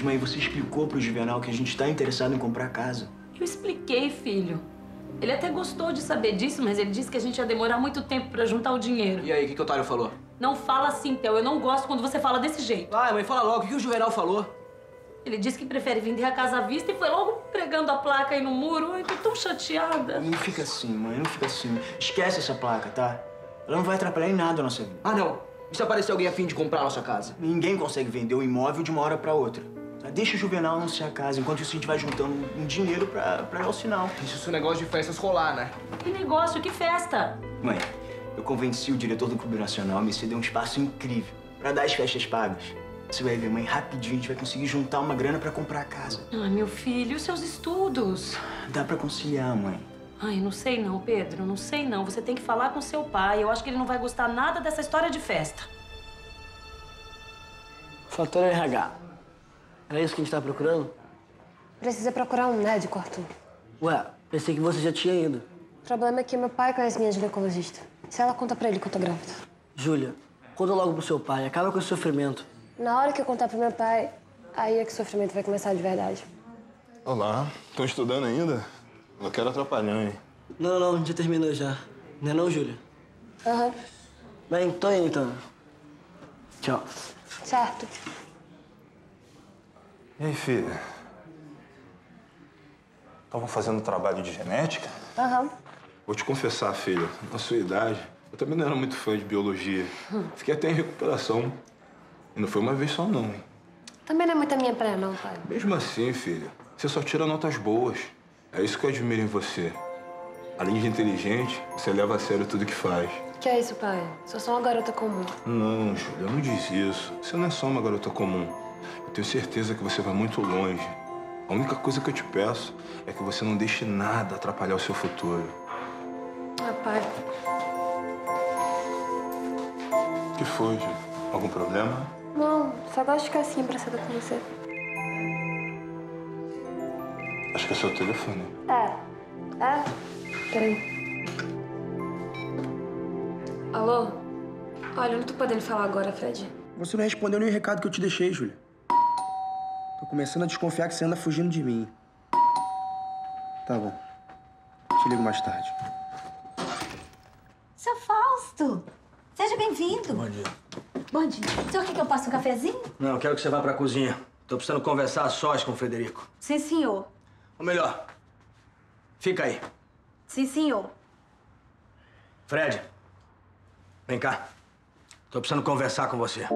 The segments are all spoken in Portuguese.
mãe, você explicou pro Juvenal que a gente tá interessado em comprar casa. Eu expliquei, filho. Ele até gostou de saber disso, mas ele disse que a gente ia demorar muito tempo pra juntar o dinheiro. E aí, o que o Otário falou? Não fala assim, Theo. Eu não gosto quando você fala desse jeito. Vai, mãe, fala logo. O que o Juvenal falou? Ele disse que prefere vender a casa à vista e foi logo pregando a placa aí no muro. Ai, tô tão chateada. Não fica assim, mãe, não fica assim. Esquece essa placa, tá? Ela não vai atrapalhar em nada a nossa vida. Ah, não. E se aparecer alguém a fim de comprar a nossa casa? Ninguém consegue vender um imóvel de uma hora pra outra. Tá? Deixa o Juvenal anunciar a casa, enquanto isso a gente vai juntando um dinheiro pra dar o sinal. Deixa esse negócio de festas rolar, né? Que negócio, que festa. Mãe, eu convenci o diretor do Clube Nacional a me ceder um espaço incrível pra dar as festas pagas. Você vai ver, mãe, rapidinho a gente vai conseguir juntar uma grana pra comprar a casa. Ai, meu filho, e os seus estudos? Dá pra conciliar, mãe. Ai, não sei não, Pedro, não sei não. Você tem que falar com seu pai. Eu acho que ele não vai gostar nada dessa história de festa. Fator RH. Era isso que a gente tá procurando? Precisa procurar um médico, Arthur. Ué, pensei que você já tinha ido. O problema é que meu pai conhece minha ginecologista. Se ela conta pra ele que eu tô grávida. Júlia, conta logo pro seu pai. Acaba com esse sofrimento. Na hora que eu contar pro meu pai, aí é que o sofrimento vai começar de verdade. Olá, estão estudando ainda? Não quero atrapalhar, hein? Não, já terminou já. Não é não, Júlia? Aham. Bem, tô indo então. Tchau. Certo. E aí, filha? Estavam fazendo trabalho de genética? Aham. Vou te confessar, filha, na sua idade, eu também não era muito fã de biologia. Fiquei até em recuperação. E não foi uma vez só, não, hein? Também não é muito a minha praia, não, pai. Mesmo assim, filha, você só tira notas boas. É isso que eu admiro em você. Além de inteligente, você leva a sério tudo que faz. Que é isso, pai? Sou só uma garota comum. Não, Júlia, não diz isso. Você não é só uma garota comum. Eu tenho certeza que você vai muito longe. A única coisa que eu te peço é que você não deixe nada atrapalhar o seu futuro. Ah, pai. O que foi, Júlia? Algum problema? Não, só gosto de ficar assim, abraçada com você. Acho que é seu telefone. Peraí. Alô? Olha, eu não tô podendo falar agora, Fred. Você não respondeu nenhum recado que eu te deixei, Júlia. Tô começando a desconfiar que você anda fugindo de mim. Tá bom. Te ligo mais tarde. Seu Fausto, seja bem-vindo. Bom dia. Bom dia. O senhor quer que eu passe um cafezinho? Não, eu quero que você vá pra cozinha. Tô precisando conversar a sós com o Frederico. Sim, senhor. Ou melhor, fica aí. Sim, senhor. Fred, vem cá. Tô precisando conversar com você.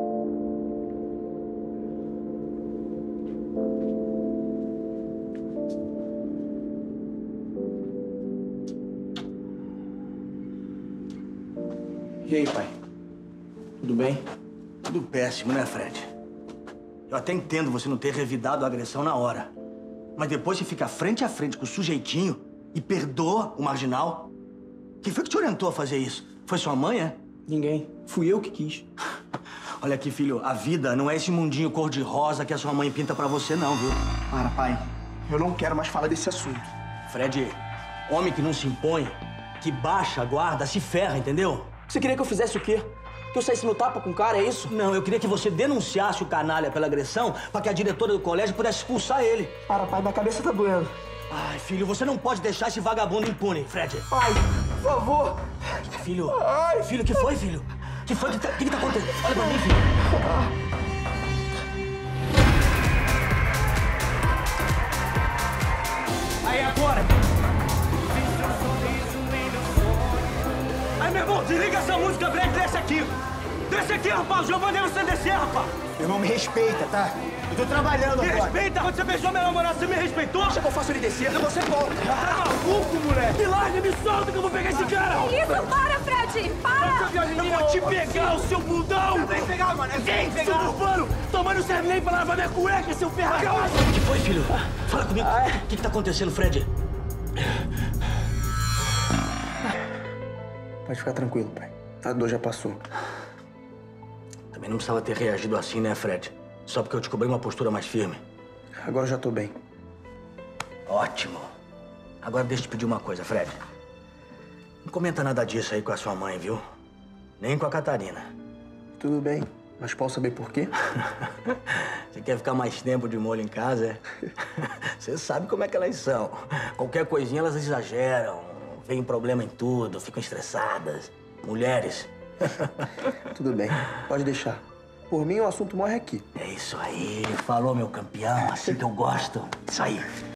E aí, pai? Tudo bem? Tudo péssimo, né, Fred? Eu até entendo você não ter revidado a agressão na hora. Mas depois você fica frente a frente com o sujeitinho e perdoa o marginal. Quem foi que te orientou a fazer isso? Foi sua mãe, é? Ninguém. Fui eu que quis. Olha aqui, filho, a vida não é esse mundinho cor-de-rosa que a sua mãe pinta pra você, não, viu? Para, pai. Eu não quero mais falar desse assunto. Fred, homem que não se impõe, que baixa a guarda, se ferra, entendeu? Você queria que eu fizesse o quê? Que eu saísse no tapa com o cara, é isso? Não, eu queria que você denunciasse o canalha pela agressão pra que a diretora do colégio pudesse expulsar ele. Para, pai. Minha cabeça tá doendo. Ai, filho, você não pode deixar esse vagabundo impune, Fred. Pai, por favor. Filho, filho, o que foi, filho? O que foi? O que tá acontecendo? Olha pra mim, filho. Aí, agora. Aí, meu irmão, desliga essa música, Fred, desce aqui. Desce aqui, rapaz. O Giovanni é você descer, rapaz. Meu irmão, me respeita, tá? Eu tô trabalhando Me agora. respeita. Quando você beijou minha namorada, você me respeitou? Acha que eu faço ele descer? Não, você volta. Tá maluco, moleque? Me larga, me solta que eu vou pegar esse cara. Isso, para, Fred! Para! Eu vou te pegar, o seu bundão! Vem pegar, mano. Vem pegar. Suburbano! Tomando não serve nem pra lavar minha cueca, seu ferrado! O que foi, filho? Fala comigo. O que tá acontecendo, Fred? Pode ficar tranquilo, pai. A dor já passou. Também não precisava ter reagido assim, né, Fred? Só porque eu descobri uma postura mais firme. Agora eu já tô bem. Ótimo. Agora deixa eu te pedir uma coisa, Fred. Não comenta nada disso aí com a sua mãe, viu? Nem com a Catarina. Tudo bem. Mas posso saber por quê? Você quer ficar mais tempo de molho em casa, é? Você sabe como é que elas são. Qualquer coisinha elas exageram, veem problema em tudo, ficam estressadas. Mulheres. Tudo bem, pode deixar. Por mim, o assunto morre aqui. É isso aí. Falou, meu campeão. Assim que eu gosto. Isso aí.